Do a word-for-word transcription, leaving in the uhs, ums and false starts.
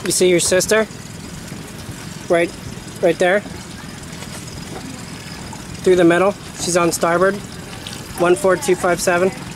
You see your sister? Right, right there. Through the middle. She's on starboard. one four two five seven.